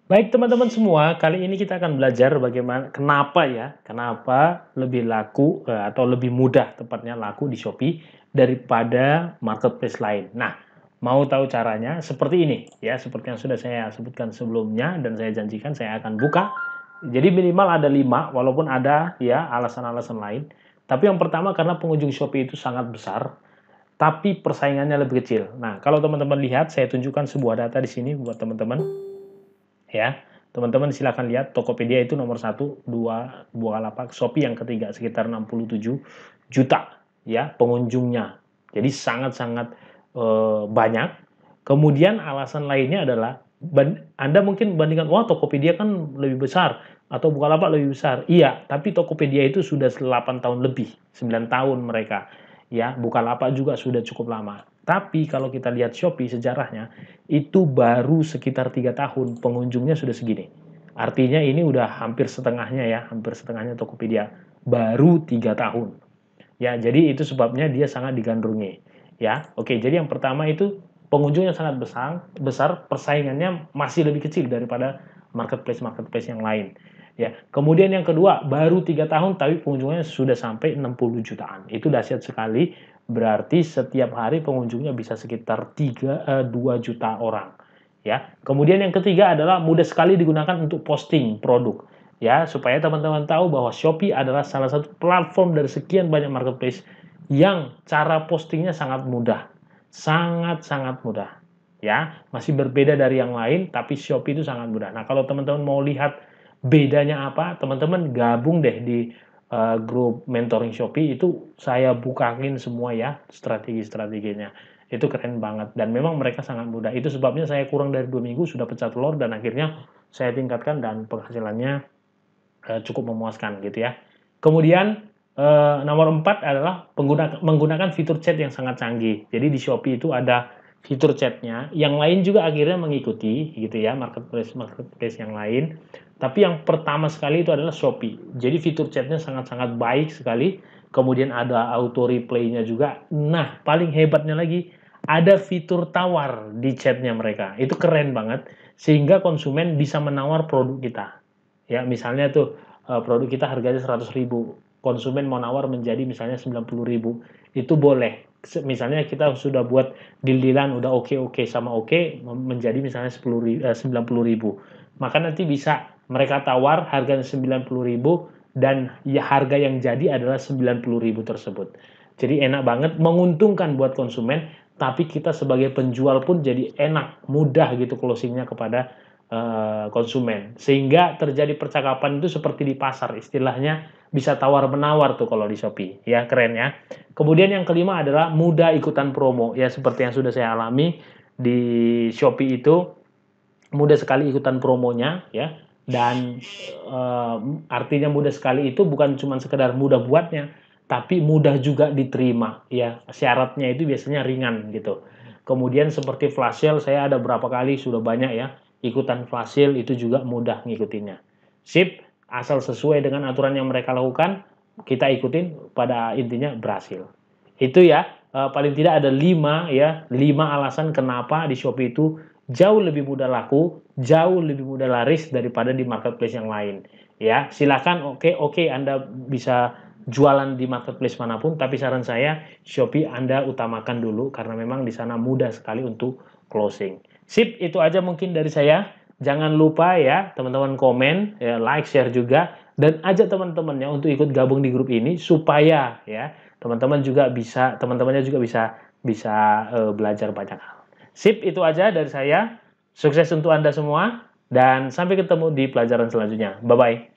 Baik teman-teman semua, kali ini kita akan belajar bagaimana kenapa lebih laku atau lebih mudah tepatnya laku di Shopee daripada marketplace lain. Nah, mau tahu caranya? Seperti ini ya, seperti yang sudah saya sebutkan sebelumnya dan saya janjikan saya akan buka. Jadi minimal ada 5 walaupun ada ya alasan-alasan lain. Tapi yang pertama karena pengunjung Shopee itu sangat besar, tapi persaingannya lebih kecil. Nah, kalau teman-teman lihat, saya tunjukkan sebuah data di sini buat teman-teman ya. Teman-teman silakan lihat Tokopedia itu nomor 1, 2 Bukalapak, Shopee yang ketiga sekitar 67 juta ya pengunjungnya. Jadi sangat-sangat banyak. Kemudian alasan lainnya adalah Anda mungkin bandingkan, wah Tokopedia kan lebih besar atau Bukalapak lebih besar. Iya, tapi Tokopedia itu sudah 8 tahun lebih, 9 tahun mereka. Ya, Bukalapak juga sudah cukup lama. Tapi kalau kita lihat Shopee sejarahnya, itu baru sekitar 3 tahun pengunjungnya sudah segini. Artinya ini udah hampir setengahnya ya, hampir setengahnya Tokopedia. Baru 3 tahun. Ya, jadi itu sebabnya dia sangat digandrungi. Ya, oke. Jadi yang pertama itu pengunjungnya sangat besar, persaingannya masih lebih kecil daripada marketplace yang lain. Ya, kemudian yang kedua baru 3 tahun tapi pengunjungnya sudah sampai 60 jutaan. Itu dahsyat sekali. Berarti setiap hari pengunjungnya bisa sekitar 2 juta orang. Ya, kemudian yang ketiga adalah mudah sekali digunakan untuk posting produk ya, supaya teman-teman tahu bahwa Shopee adalah salah satu platform dari sekian banyak marketplace yang cara postingnya sangat mudah. Sangat-sangat mudah. Ya, masih berbeda dari yang lain, tapi Shopee itu sangat mudah. Nah, kalau teman-teman mau lihat bedanya apa, teman-teman gabung deh di grup mentoring Shopee, itu saya bukain semua ya strategi-strateginya. Itu keren banget dan memang mereka sangat mudah. Itu sebabnya saya kurang dari 2 minggu sudah pecah telur dan akhirnya saya tingkatkan dan penghasilannya cukup memuaskan gitu ya. Kemudian nomor 4 adalah menggunakan fitur chat yang sangat canggih. Jadi di Shopee itu ada fitur chatnya, yang lain juga akhirnya mengikuti gitu ya, marketplace yang lain. Tapi yang pertama sekali itu adalah Shopee. Jadi fitur chatnya sangat-sangat baik sekali. Kemudian ada auto reply-nya juga. Nah, paling hebatnya lagi ada fitur tawar di chatnya mereka. Itu keren banget sehingga konsumen bisa menawar produk kita. Ya, misalnya tuh produk kita harganya 100.000, konsumen mau nawar menjadi misalnya 90.000, itu boleh. Misalnya kita sudah buat deal-dealan udah oke sama oke menjadi misalnya 90.000. Maka nanti bisa mereka tawar harganya 90.000 dan ya harga yang jadi adalah 90.000 tersebut. Jadi enak banget, menguntungkan buat konsumen, tapi kita sebagai penjual pun jadi enak, mudah gitu closingnya kepada konsumen, sehingga terjadi percakapan itu seperti di pasar, istilahnya bisa tawar-menawar tuh kalau di Shopee, ya keren ya. Kemudian yang kelima adalah mudah ikutan promo, ya seperti yang sudah saya alami di Shopee itu mudah sekali ikutan promonya ya, dan artinya mudah sekali itu bukan cuma sekedar mudah buatnya, tapi mudah juga diterima ya, syaratnya itu biasanya ringan gitu. Kemudian seperti flash sale saya ada berapa kali sudah banyak ya ikutan flash sale, itu juga mudah ngikutinnya. Sip, asal sesuai dengan aturan yang mereka lakukan, kita ikutin, pada intinya berhasil. Itu ya, paling tidak ada 5 ya, 5 alasan kenapa di Shopee itu jauh lebih mudah laku, jauh lebih mudah laris daripada di marketplace yang lain. Ya, silakan oke Anda bisa jualan di marketplace manapun, tapi saran saya Shopee Anda utamakan dulu karena memang di sana mudah sekali untuk closing. Sip, itu aja mungkin dari saya. Jangan lupa ya, teman-teman komen, ya, like, share juga, dan ajak teman-temannya untuk ikut gabung di grup ini supaya ya teman-temannya juga bisa bisa belajar banyak hal. Sip, itu aja dari saya. Sukses untuk Anda semua dan sampai ketemu di pelajaran selanjutnya. Bye bye.